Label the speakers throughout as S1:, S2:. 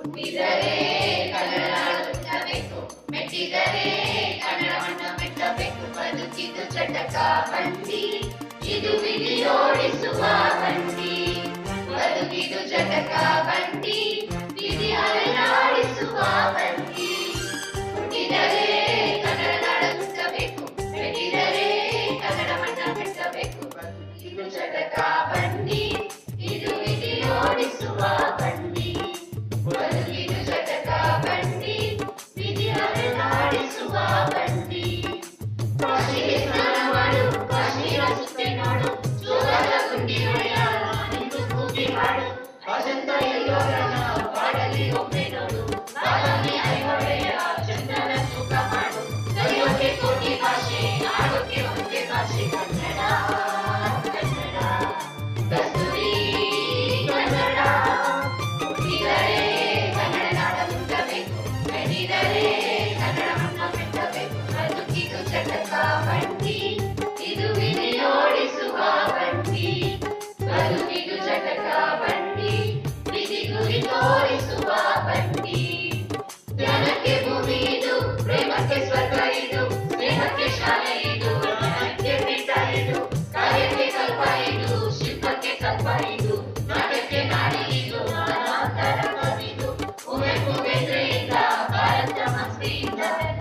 S1: ಹುಟ್ಟಿದರೆ ಕನ್ನಡ ನಾಡು ಹುಟ್ಟಬೇಕು, ಮೆಟ್ಟಿದರೆ ಕನ್ನಡವನ್ನು ಮೆಟ್ಟಬೇಕು. ಬದುಕಿದು ಚಟಕ ಬಂಡಿ, ಇದು ವಿಧಿಯೋಡಿಸುವ ಬಂಡಿ. ಬದುಕಿದು ಚಟಕ ಬಂಡಿ, ವಿಧಿ ಅಲೆದಾಡಿಸುವ ಬಂಡಿ. ಹುಟ್ಟಿದರೆ ಕನ್ನಡ ನಾಡು ಹುಟ್ಟಬೇಕು, ಮೆಟ್ಟಿದರೆ ಕನ್ನಡವನ್ನು ಮೆಟ್ಟಬೇಕು. ಬದುಕಿದು ಚಟಕ ಬಂಡಿ, ಇದು ವಿಧಿಯೋಡಿಸುವ ಬಂಡಿ. ಬದುಕಿದು ಚಟಕ ಬಂಡಿ, ವಿಧಿ ಅಲೆದಾಡಿಸುವ ಬಂಡಿ. ಕಾಶಿಗೆ ಸ್ನಾನ ಮಾಡು, ಕಾಶ್ಮೀರ ಸುತ್ತೆ ನೋಡು, ಜೋಗದ ಗುಂಡಿ ಹೊಡೆಯ ನಿಂದು ಕೂಗಿ ಹಾಡು. ಅಜಂತ ಎಲ್ಲೋರನ ಕಾಡಲ್ಲಿ ಒಮ್ಮೆ ನೋಡು, ಬಾದಾಮಿ ಐಹೊಳೆಯ ಚಂದನ ತೂಕ ಮಾಡು. ಕಲಿಯೋಕೆ ಕೋಟಿ ಭಾಷೆ, ಆಡೋಕೆ ಒಂದೇ ಭಾಷೆ ಕನ್ನಡ. ಕನ್ನಡ ಕಸ್ತೂರಿ ಕನ್ನಡ. ಹುಟ್ಟಿದರೆ ಕನ್ನಡ ನಾಡ ಹುಟ್ಟಬೇಕು, ಮೆಟ್ಟಿದರೆ ಕನ್ನಡವನ್ನು ಮೆಟ್ಟಬೇಕು. ಬದುಕಿದು ಚಟಕ ಬಂಡಿ, ಇದು ವಿಧಿಯೋಡಿಸುವ ಬಂಡಿ. ಬದುಕಿದು ಚಟಕ ಬಂಡಿ, ವಿಧಿ ಗುರಿ ತೋರಿಸುವ ಬಂಡಿ. ಜ್ಞಾನಕ್ಕೆ ಭೂಮಿ ಇದು, ಪ್ರೇಮಕ್ಕೆ ಸ್ವರ್ಗ ಇದು, ಸ್ನೇಹಕ್ಕೆ ಶಾಲೆ ಇದು, ಜ್ಞಾನಕ್ಕೆ ಪೀಠ ಇದು, ಕಾರ್ಯಕ್ಕೆ ಕಲ್ಪ ಇದು, ಶಿಲ್ಪಕ್ಕೆ ಕಲ್ಪ ಇದು, ನಾಟ್ಯಕ್ಕೆ ನಾಡಿ ಇದು, ನಾನಾಂತರ ಕವಿದು. ಕುವೆಂಪು ಬೇಂದ್ರೆಯಿಂದ, ಭಾರತ ಮಸ್ತಿಯಿಂದ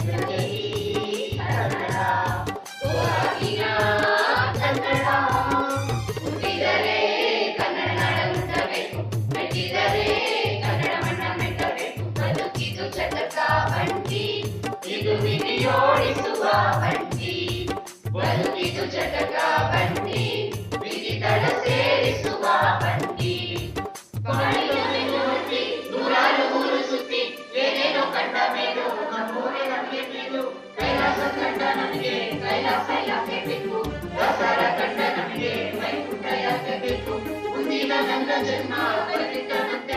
S1: ಕನ್ನಡ, ಹೋರಾಗಿನ ಕನ್ನಡ. ಹುಟ್ಟಿದರೆ ಕನ್ನಡ ನಾಡ ಹುಟ್ಟಬೇಕು, ಮೆಟ್ಟಿದರೆ ಕನ್ನಡವನ್ನ ಮೆಟ್ಟಬೇಕು. ಬದುಕಿದು ಚಟಕ ಬಂಡಿ, ಇದು ವಿಧಿಯೋಡಿಸುವ ಬಂಡಿ. ಬದುಕಿದು ಚಟಕ ಬಂಡಿ, ವಿಧಿ ತಡ ಸೇರಿಸುವ ಬಂಡಿ. ಕಾಣಿಕೆ ನೂರಾರು ಊರು ಸುತ್ತಿ ಏನೇನೋ ಕಂಡ ಮೇಲು, ನಮ್ಮೂರೇ ನಮಗೆ ಮೇಲು. ಕೈಲಾಸ ಕಂಡ ನಮಗೆ ಕೈಲಾಸ ಯಾಕೆ ಬೇಕು, ದಸರ ಕಂಡ ನಮಗೆ ವೈಕುಂಠ ಯಾಕೆ ಬೇಕು. ಮುಂದಿನ ನನ್ನ ಜನ್ಮ ಬದುಕಿದಂತೆ